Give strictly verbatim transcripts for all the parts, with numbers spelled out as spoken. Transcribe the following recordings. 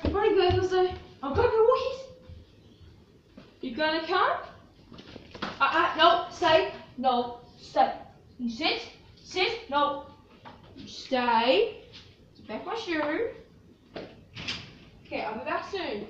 I'm gonna go because I'm gonna go walkies. You gonna come? Uh, uh, no, stay. No, stay. You sit, sit, no. You stay. Get back my shoe. Okay, I'll be back soon.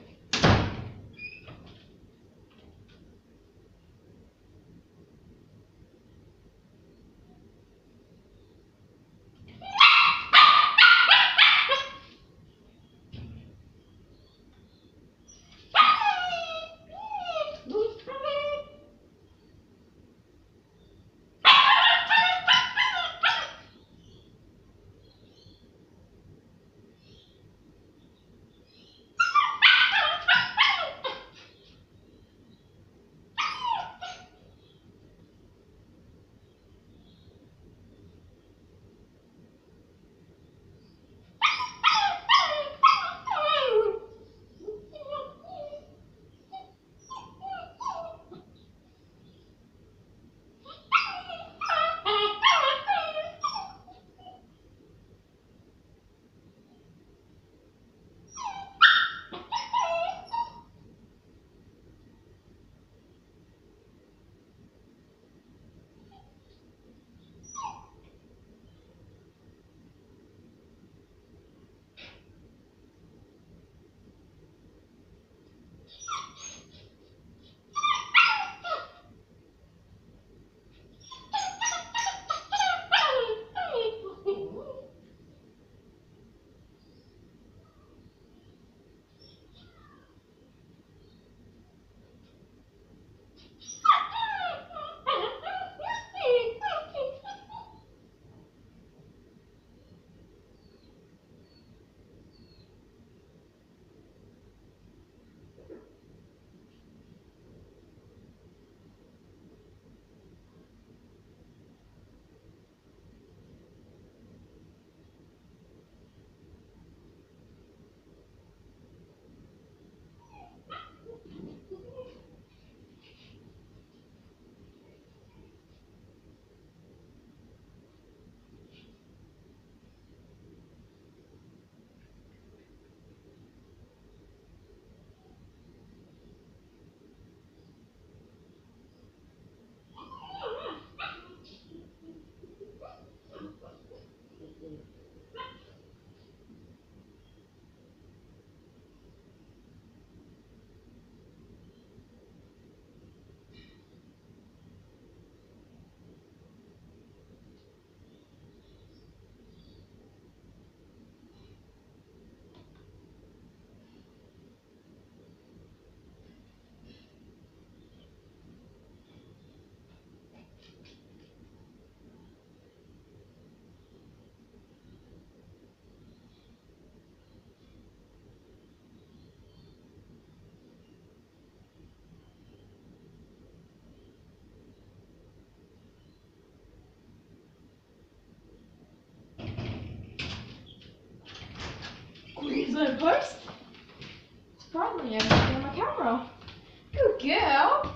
Queensland Post. Surprisingly, everything on my camera. Good girl.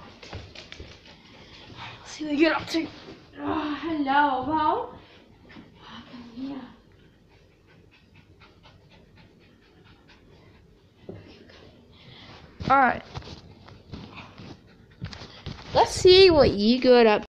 Let's see what you get up to. Oh, hello, Val. Oh, come here. Alright. Let's see what you got up to.